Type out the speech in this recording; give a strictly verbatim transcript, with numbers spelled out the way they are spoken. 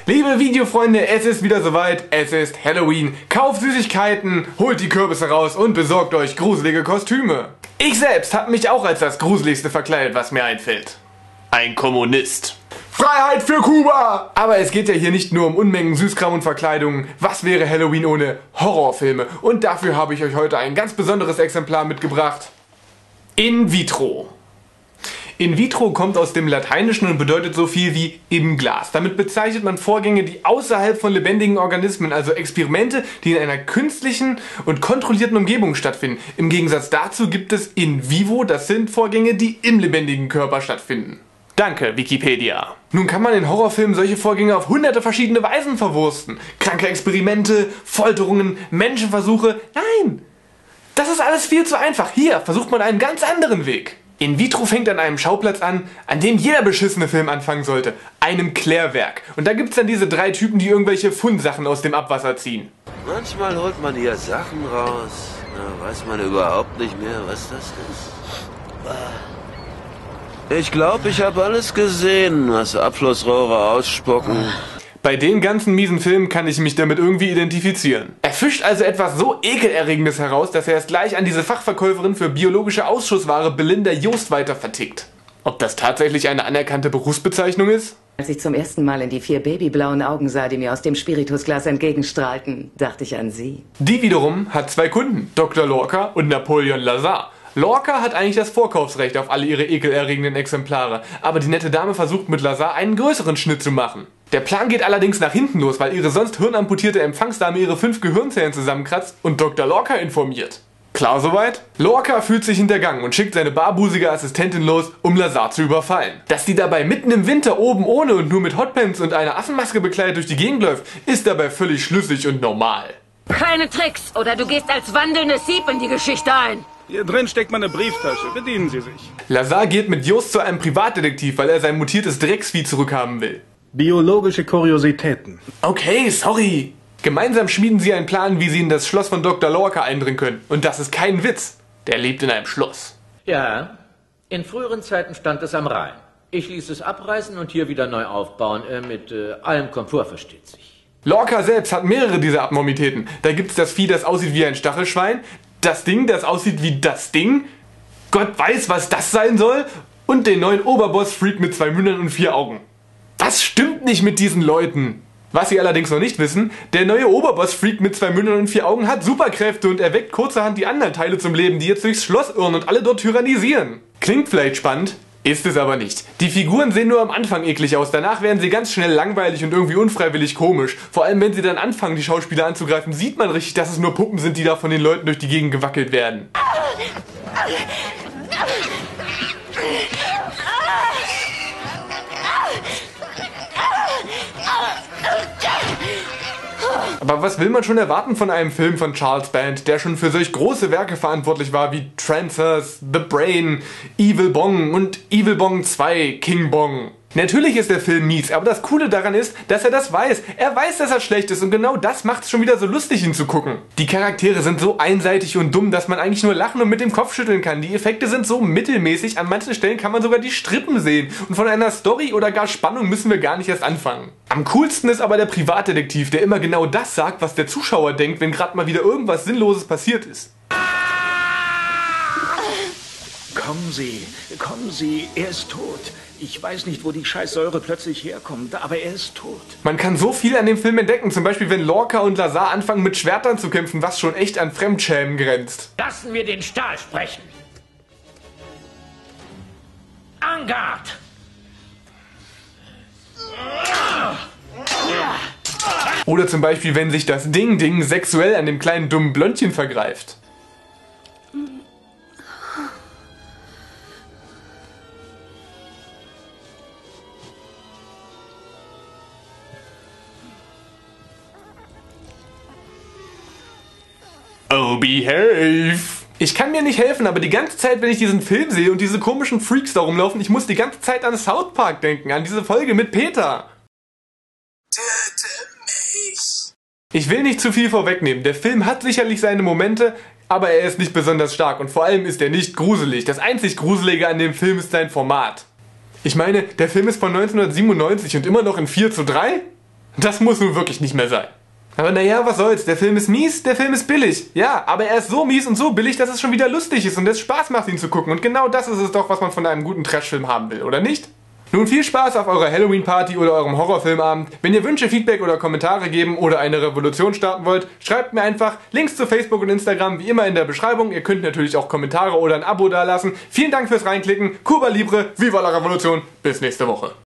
Liebe Videofreunde, es ist wieder soweit, es ist Halloween. Kauft Süßigkeiten, holt die Kürbisse raus und besorgt euch gruselige Kostüme. Ich selbst habe mich auch als das Gruseligste verkleidet, was mir einfällt. Ein Kommunist. Freiheit für Kuba! Aber es geht ja hier nicht nur um Unmengen Süßkram und Verkleidungen. Was wäre Halloween ohne Horrorfilme? Und dafür habe ich euch heute ein ganz besonderes Exemplar mitgebracht. In vitro. In vitro kommt aus dem Lateinischen und bedeutet so viel wie im Glas. Damit bezeichnet man Vorgänge, die außerhalb von lebendigen Organismen, also Experimente, die in einer künstlichen und kontrollierten Umgebung stattfinden. Im Gegensatz dazu gibt es in vivo, das sind Vorgänge, die im lebendigen Körper stattfinden. Danke, Wikipedia. Nun kann man in Horrorfilmen solche Vorgänge auf hunderte verschiedene Weisen verwursten. Kranke Experimente, Folterungen, Menschenversuche. Nein! Das ist alles viel zu einfach. Hier versucht man einen ganz anderen Weg. In vitro fängt an einem Schauplatz an, an dem jeder beschissene Film anfangen sollte. Einem Klärwerk. Und da gibt's dann diese drei Typen, die irgendwelche Fundsachen aus dem Abwasser ziehen. Manchmal holt man hier Sachen raus, da weiß man überhaupt nicht mehr, was das ist. Ich glaube, ich habe alles gesehen, was Abflussrohre ausspucken. Bei den ganzen miesen Filmen kann ich mich damit irgendwie identifizieren. Er fischt also etwas so Ekelerregendes heraus, dass er es gleich an diese Fachverkäuferin für biologische Ausschussware Belinda Jost weiter vertickt. Ob das tatsächlich eine anerkannte Berufsbezeichnung ist? Als ich zum ersten Mal in die vier babyblauen Augen sah, die mir aus dem Spiritusglas entgegenstrahlten, dachte ich an sie. Die wiederum hat zwei Kunden, Doktor Lorca und Napoleon Lazar. Lorca hat eigentlich das Vorkaufsrecht auf alle ihre ekelerregenden Exemplare, aber die nette Dame versucht mit Lazar einen größeren Schnitt zu machen. Der Plan geht allerdings nach hinten los, weil ihre sonst hirnamputierte Empfangsdame ihre fünf Gehirnzellen zusammenkratzt und Doktor Lorca informiert. Klar soweit? Lorca fühlt sich hintergangen und schickt seine barbusige Assistentin los, um Lazar zu überfallen. Dass die dabei mitten im Winter oben ohne und nur mit Hotpants und einer Affenmaske bekleidet durch die Gegend läuft, ist dabei völlig schlüssig und normal. Keine Tricks, oder du gehst als wandelndes Sieb in die Geschichte ein. Hier drin steckt meine Brieftasche. Bedienen Sie sich. Lazar geht mit Jost zu einem Privatdetektiv, weil er sein mutiertes Drecksvieh zurückhaben will. Biologische Kuriositäten. Okay, sorry. Gemeinsam schmieden sie einen Plan, wie sie in das Schloss von Doktor Lorca eindringen können. Und das ist kein Witz. Der lebt in einem Schloss. Ja, in früheren Zeiten stand es am Rhein. Ich ließ es abreißen und hier wieder neu aufbauen. Äh, mit äh, allem Komfort, versteht sich. Lorca selbst hat mehrere dieser Abnormitäten. Da gibt's das Vieh, das aussieht wie ein Stachelschwein. Das Ding, das aussieht wie das Ding. Gott weiß, was das sein soll. Und den neuen Oberboss-Freak mit zwei Mündern und vier Augen. Was stimmt nicht mit diesen Leuten? Was sie allerdings noch nicht wissen, der neue Oberboss-Freak mit zwei Mündern und vier Augen hat Superkräfte und erweckt kurzerhand die anderen Teile zum Leben, die jetzt durchs Schloss irren und alle dort tyrannisieren. Klingt vielleicht spannend, ist es aber nicht. Die Figuren sehen nur am Anfang eklig aus, danach werden sie ganz schnell langweilig und irgendwie unfreiwillig komisch. Vor allem wenn sie dann anfangen, die Schauspieler anzugreifen, sieht man richtig, dass es nur Puppen sind, die da von den Leuten durch die Gegend gewackelt werden. Aber was will man schon erwarten von einem Film von Charles Band, der schon für solch große Werke verantwortlich war wie Trancers, The Brain, Evil Bong und Evil Bong zwei, King Bong. Natürlich ist der Film mies, aber das Coole daran ist, dass er das weiß. Er weiß, dass er schlecht ist und genau das macht es schon wieder so lustig, ihn zu gucken. Die Charaktere sind so einseitig und dumm, dass man eigentlich nur lachen und mit dem Kopf schütteln kann. Die Effekte sind so mittelmäßig, an manchen Stellen kann man sogar die Strippen sehen. Und von einer Story oder gar Spannung müssen wir gar nicht erst anfangen. Am coolsten ist aber der Privatdetektiv, der immer genau das sagt, was der Zuschauer denkt, wenn gerade mal wieder irgendwas Sinnloses passiert ist. Kommen Sie, kommen Sie, er ist tot. Ich weiß nicht, wo die Scheißsäure plötzlich herkommt, aber er ist tot. Man kann so viel an dem Film entdecken, zum Beispiel wenn Lorca und Lazar anfangen mit Schwertern zu kämpfen, was schon echt an Fremdschämen grenzt. Lassen wir den Stahl sprechen. Angard! Oder zum Beispiel, wenn sich das Ding-Ding sexuell an dem kleinen dummen Blondchen vergreift. Oh, behave! Ich kann mir nicht helfen, aber die ganze Zeit, wenn ich diesen Film sehe und diese komischen Freaks da rumlaufen, ich muss die ganze Zeit an South Park denken, an diese Folge mit Peter. Töte mich! Ich will nicht zu viel vorwegnehmen. Der Film hat sicherlich seine Momente, aber er ist nicht besonders stark und vor allem ist er nicht gruselig. Das einzig Gruselige an dem Film ist sein Format. Ich meine, der Film ist von neunzehnhundertsiebenundneunzig und immer noch in vier zu drei? Das muss nun wirklich nicht mehr sein. Aber naja, was soll's, der Film ist mies, der Film ist billig. Ja, aber er ist so mies und so billig, dass es schon wieder lustig ist und es Spaß macht, ihn zu gucken. Und genau das ist es doch, was man von einem guten Trashfilm haben will, oder nicht? Nun viel Spaß auf eurer Halloween-Party oder eurem Horrorfilmabend. Wenn ihr Wünsche, Feedback oder Kommentare geben oder eine Revolution starten wollt, schreibt mir einfach. Links zu Facebook und Instagram wie immer in der Beschreibung. Ihr könnt natürlich auch Kommentare oder ein Abo dalassen. Vielen Dank fürs Reinklicken. Cuba Libre, Viva la Revolution. Bis nächste Woche.